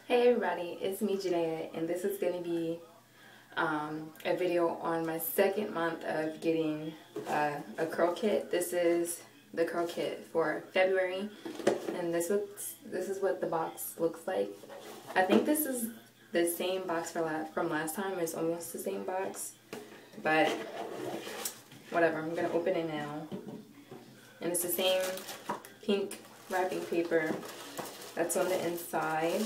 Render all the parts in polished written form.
Hey everybody, it's me Janaea, and this is going to be a video on my second month of getting a curl kit. This is the curl kit for February, and this is what the box looks like. I think this is the same box from last time. It's almost the same box, but whatever. I'm going to open it now, and it's the same pink wrapping paper that's on the inside.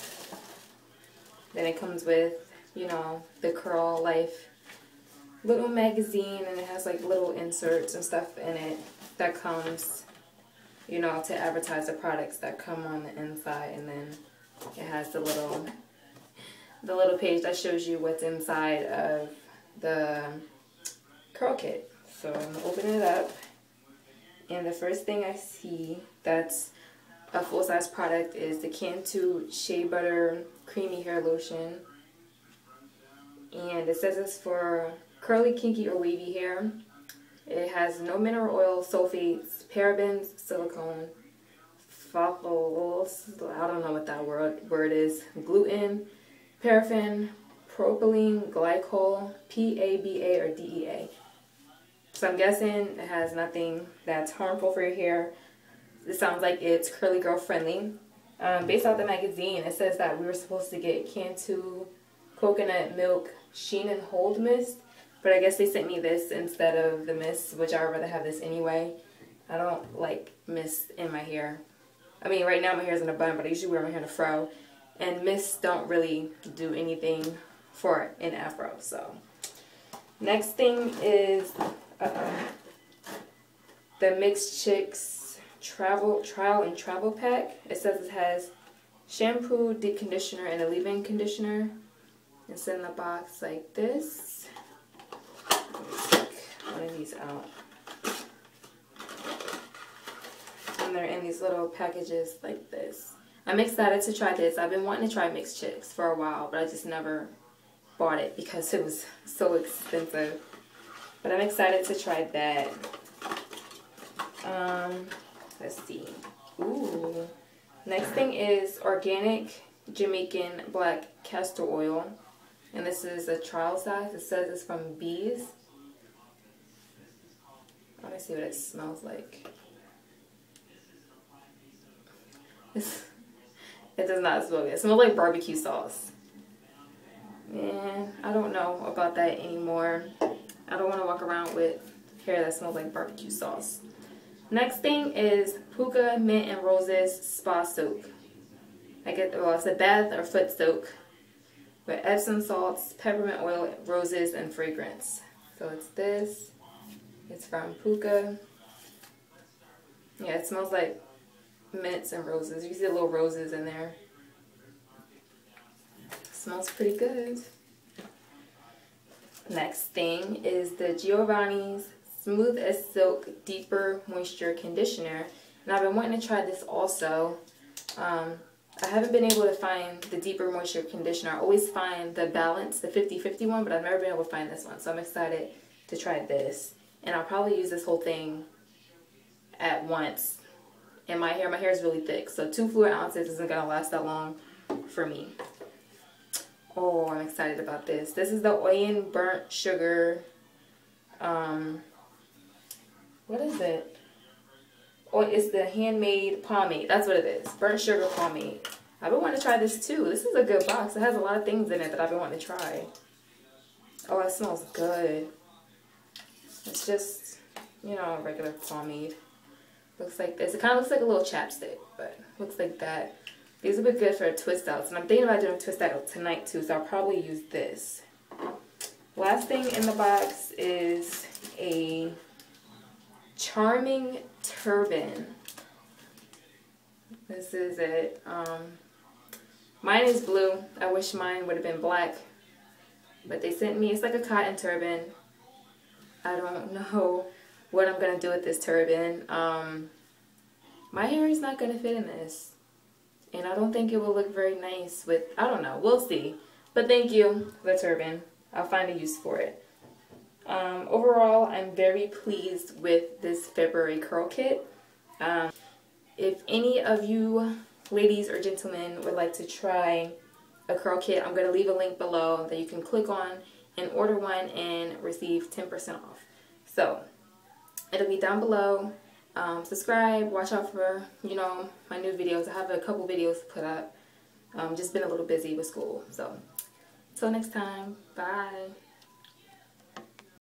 Then it comes with, you know, the Curl Life little magazine, and it has like little inserts and stuff in it that comes, you know, to advertise the products that come on the inside. And then it has the little page that shows you what's inside of the curl kit. So I'm gonna open it up, and the first thing I see that's a full-size product is the Cantu Shea Butter Creamy Hair Lotion. And it says it's for curly, kinky, or wavy hair. It has no mineral oil, sulfates, parabens, silicone, phthalates, I don't know what that word is, gluten, paraffin, propylene glycol, PABA, or DEA. So I'm guessing it has nothing that's harmful for your hair. It sounds like it's curly girl friendly. Based off the magazine, it says that we were supposed to get Cantu Coconut Milk Sheen and Hold Mist, but I guess they sent me this instead of the mist, which I would rather have this anyway. I don't like mist in my hair. I mean, right now my hair's in a bun, but I usually wear my hair in a fro, and mists don't really do anything for an afro. So next thing is the Mixed Chicks Trial and Travel Pack. It says it has shampoo, deep conditioner, and a leave-in conditioner. It's in the box like this. Let me take one of these out. And they're in these little packages like this. I'm excited to try this. I've been wanting to try Mixed Chicks for a while, but I just never bought it because it was so expensive. But I'm excited to try that. Let's see. Ooh. Next thing is organic Jamaican black castor oil. And this is a trial size. It says it's from Bees. Let me see what it smells like. It does not smell good. It smells like barbecue sauce. Man, I don't know about that anymore. I don't want to walk around with hair that smells like barbecue sauce. Next thing is Puka Mint and Roses Spa Soak. It's a bath or foot soak with Epsom salts, peppermint oil, roses, and fragrance. So it's this. It's from Puka. Yeah, it smells like mints and roses. You see the little roses in there. Smells pretty good. Next thing is the Giovanni's Smooth as Silk Deeper Moisture Conditioner. And I've been wanting to try this also. I haven't been able to find the Deeper Moisture Conditioner. I always find the Balance, the 50/50 one, but I've never been able to find this one. So I'm excited to try this. And I'll probably use this whole thing at once. And my hair is really thick, so 2 fluid ounces isn't going to last that long for me. Oh, I'm excited about this. This is the Oyen Burnt Sugar, what is it? Oh, it's the handmade pomade. That's what it is. Burnt sugar pomade. I've been wanting to try this too. This is a good box. It has a lot of things in it that I've been wanting to try. Oh, it smells good. It's just, you know, regular pomade. Looks like this. It kind of looks like a little chapstick, but looks like that. These would be good for twist outs. And I'm thinking about doing a twist out tonight too, so I'll probably use this. Last thing in the box is a Charming Turban. This is it. Mine is blue. I wish mine would have been black. But they sent me, it's like a cotton turban. I don't know what I'm going to do with this turban. My hair is not going to fit in this. And I don't think it will look very nice with, I don't know. We'll see. But thank you for the turban. I'll find a use for it. Overall, I'm very pleased with this February curl kit. If any of you ladies or gentlemen would like to try a curl kit, I'm going to leave a link below that you can click on and order one and receive 10% off. So it'll be down below. Subscribe, watch out for, you know, my new videos. I have a couple videos to put up. Just been a little busy with school. So until next time, bye.